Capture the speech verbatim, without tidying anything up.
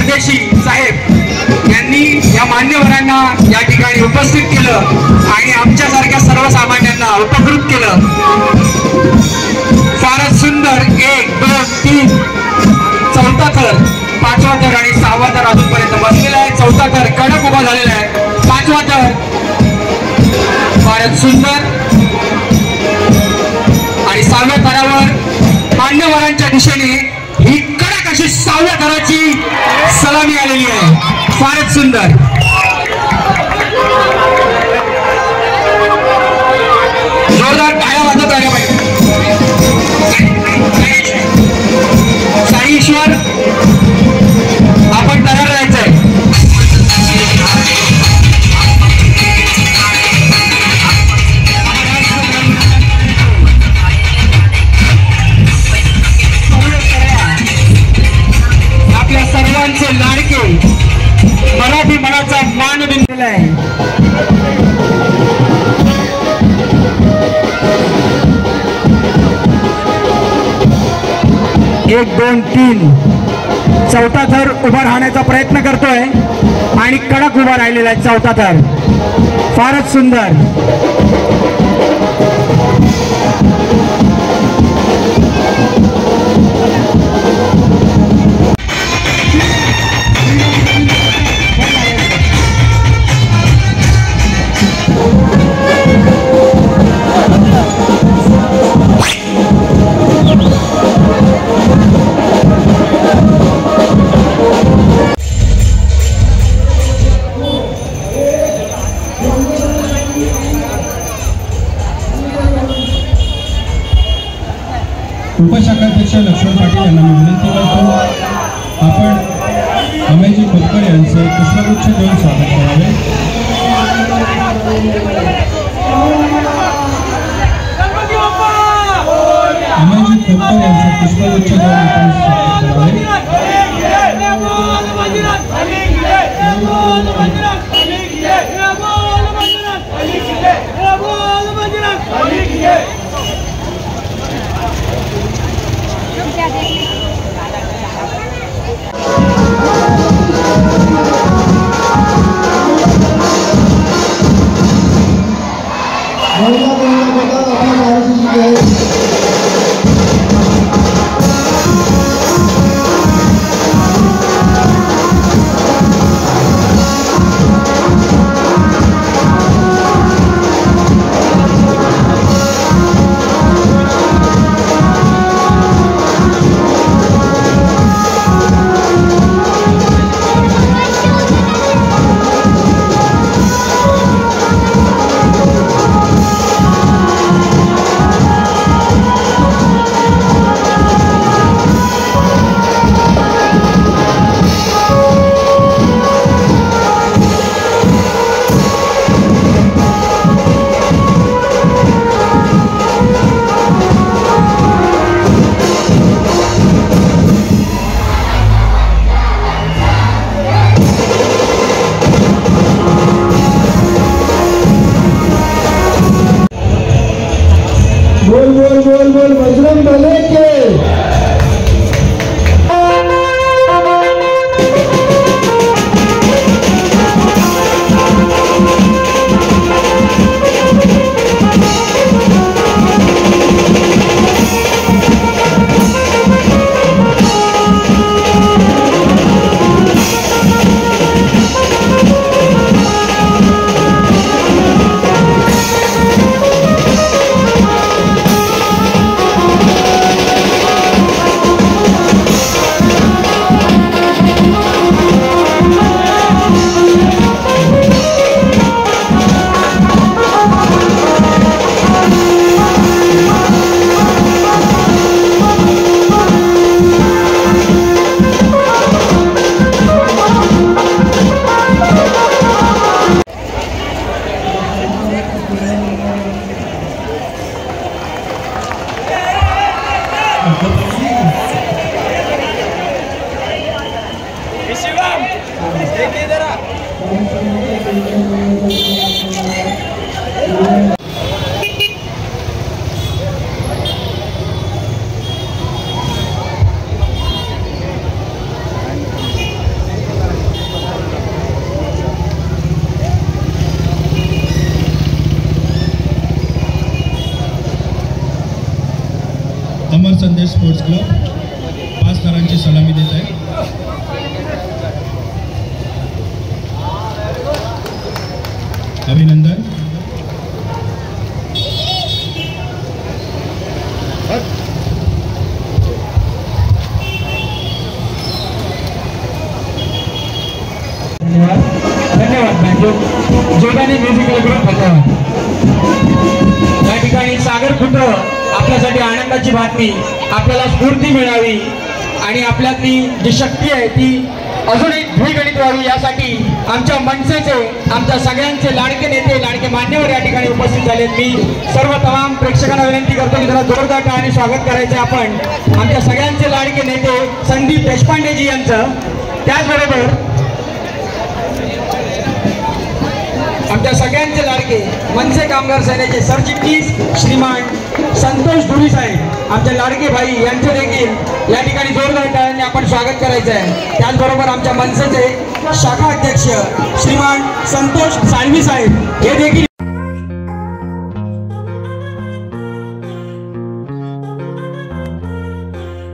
परदेशी साहेब यांनी या मान्यवरांना या ठिकाणी उपस्थित केलं आणि आमच्यासारख्या सर्वसामान्यांना उपकृत केलं। फारच सुंदर। एक दोन तीन चौथा थर, पाचवा थर आणि सहावा थर अजूनपर्यंत बसलेला आहे। चौथा थर कडक उभा झालेला आहे। पाचवा थर फारच सुंदर आणि सहाव्या थरावर मान्यवरांच्या दिशेने ही कडक अशी सहाव्या थराची सलामी आलेली आहे। फारच सुंदर। जोरदार टाळ्या वाजत आल्या पाहिजे। साई ईश्वर आपण तयार राहायचंय। आपल्या सर्वांचे लाडके मराठी मनाचा मान बिंदलेला आहे। एक दोन तीन चौथा थर उभा राहण्याचा प्रयत्न करतोय आणि कडक उभा राहिलेला आहे चौथा थर। फारच सुंदर। उपशाखाध्यक्ष लक्ष्मण पाटील यांना मी विनंती करतो, आपण अमेजी खोतकर यांचे पुष्पगुच्छ देऊन स्वागत करावे। अमेजी खोतकर यांचे पुष्पगुच्छ देऊन आपण स्वागत करावे। अमर संदेश स्पोर्ट्स क्लब पाच तारांची सलामी देत आहे. अभिनंदन. धन्यवाद धन्यवाद बँजो जोगाने म्युझिकल ग्रुप धन्यवाद. या ठिकाणी सागर पुत्र आपल्यासाठी आनंदाची बातमी, आपल्याला स्फूर्ती मिळावी आणि आपल्यातली जी शक्ती आहे ती अजूनही द्विगणित व्हावी यासाठी आमच्या मनसेचे आमच्या सगळ्यांचे लाडके नेते लाडके मान्यवर या ठिकाणी उपस्थित झालेत. मी सर्व तमाम प्रेक्षकांना विनंती करतो की जरा जोरदार टाळ्यांनी स्वागत करायचे आपण आमच्या सगळ्यांचे लाडके नेते संदीप देशपांडेजी यांचं. त्याचबरोबर आमच्या सगळ्यांचे लाडके मनसे कामगार सेनेचे सरचिटणीस श्रीमान संतोष धुरी साहेब आमचे लाडके भाई यांचे देखील या ठिकाणी जोरदार टाळ्यांनी आपण स्वागत करायचं आहे. त्याचबरोबर आमच्या मनसेचे शाखा अध्यक्ष श्रीमान संतोष साळवी साहेब हे देखील